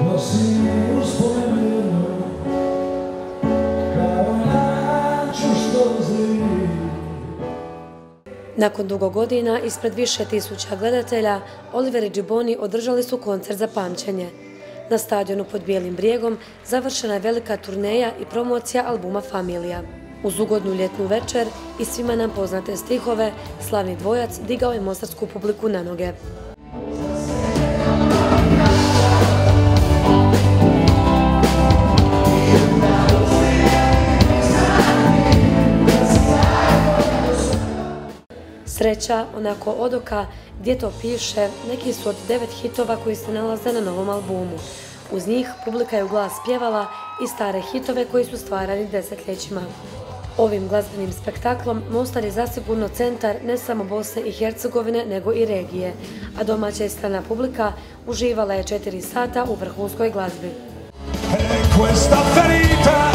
nosi uspomenu kao nađu što zli. Nakon dugo godina, ispred više tisuća gledatelja, Oliver i Gibboni održali su koncert za pamćenje. Na stadionu pod Bijelim brijegom završena je velika turneja i promocija albuma Familija. Uz ugodnu ljetnu večer i svima nam poznate stihove, slavni dvojac digao je mostarsku publiku na noge. Sreća, onako od oka, gdje to piše, neki su od 9 hitova koji se nalaze na novom albumu. Uz njih publika je u glas pjevala i stare hitove koji su stvarani desetljećima. Ovim glazbenim spektaklom Mostar je zasigurno centar ne samo Bosne i Hercegovine, nego i regije, a domaća i strana publika uživala je 4 sata u vrhunskoj glazbi.